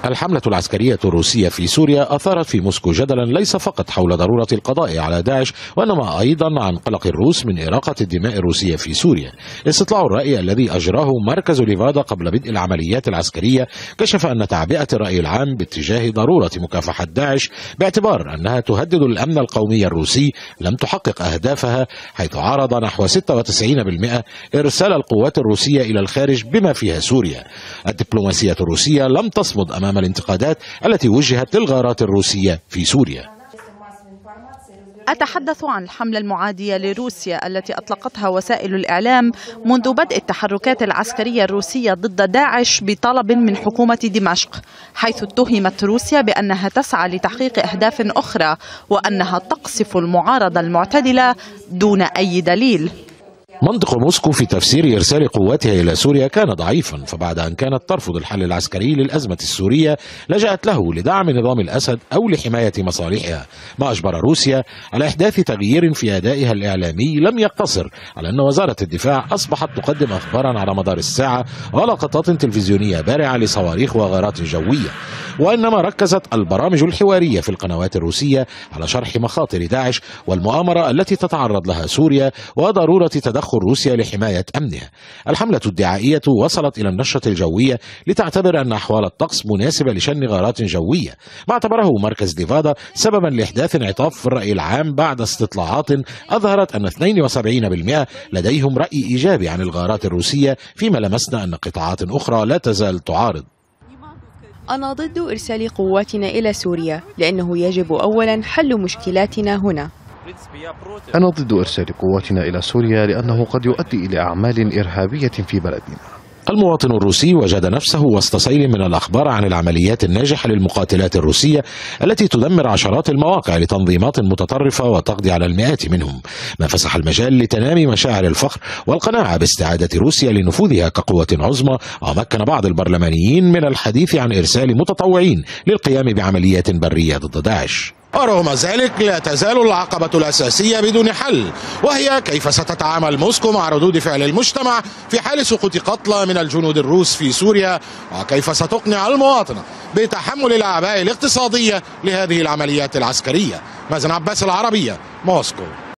الحملة العسكرية الروسية في سوريا أثارت في موسكو جدلا ليس فقط حول ضرورة القضاء على داعش، وإنما أيضا عن قلق الروس من إراقة الدماء الروسية في سوريا. استطلاع الرأي الذي أجراه مركز ليفادا قبل بدء العمليات العسكرية كشف أن تعبئة الرأي العام باتجاه ضرورة مكافحة داعش باعتبار أنها تهدد الأمن القومي الروسي لم تحقق أهدافها، حيث عارض نحو 96% إرسال القوات الروسية إلى الخارج بما فيها سوريا. الدبلوماسية الروسية لم تصمد أمام الانتقادات التي وجهت للغارات الروسية في سوريا. أتحدث عن الحملة المعادية لروسيا التي أطلقتها وسائل الإعلام منذ بدء التحركات العسكرية الروسية ضد داعش بطلب من حكومة دمشق، حيث اتهمت روسيا بأنها تسعى لتحقيق أهداف أخرى وأنها تقصف المعارضة المعتدلة دون أي دليل. منطق موسكو في تفسير إرسال قواتها إلى سوريا كان ضعيفا، فبعد أن كانت ترفض الحل العسكري للأزمة السورية لجأت له لدعم نظام الأسد أو لحماية مصالحها، ما أجبر روسيا على إحداث تغيير في أدائها الإعلامي لم يقتصر على أن وزارة الدفاع أصبحت تقدم أخبارا على مدار الساعة ولقطات تلفزيونية بارعة لصواريخ وغارات جوية، وإنما ركزت البرامج الحوارية في القنوات الروسية على شرح مخاطر داعش والمؤامرة التي تتعرض لها سوريا وضرورة تدخل روسيا لحماية أمنها. الحملة الدعائية وصلت إلى النشرة الجوية لتعتبر أن أحوال الطقس مناسبة لشن غارات جوية، ما اعتبره مركز ليفادا سببا لإحداث انعطاف في الرأي العام بعد استطلاعات أظهرت أن 72% لديهم رأي إيجابي عن الغارات الروسية، فيما لمسنا أن قطاعات أخرى لا تزال تعارض. أنا ضد إرسال قواتنا إلى سوريا لأنه يجب أولا حل مشكلاتنا هنا. أنا ضد إرسال قواتنا إلى سوريا لأنه قد يؤدي إلى أعمال إرهابية في بلدنا. المواطن الروسي وجد نفسه وسط سيل من الأخبار عن العمليات الناجحة للمقاتلات الروسية التي تدمر عشرات المواقع لتنظيمات متطرفة وتقضي على المئات منهم، ما فسح المجال لتنامي مشاعر الفخر والقناعة باستعادة روسيا لنفوذها كقوة عظمى، ومكن بعض البرلمانيين من الحديث عن إرسال متطوعين للقيام بعمليات برية ضد داعش. ورغم ذلك لا تزال العقبة الأساسية بدون حل، وهي كيف ستتعامل موسكو مع ردود فعل المجتمع في حال سقوط قتلى من الجنود الروس في سوريا، وكيف ستقنع المواطن بتحمل الأعباء الاقتصادية لهذه العمليات العسكرية. مازن عباس، العربية، موسكو.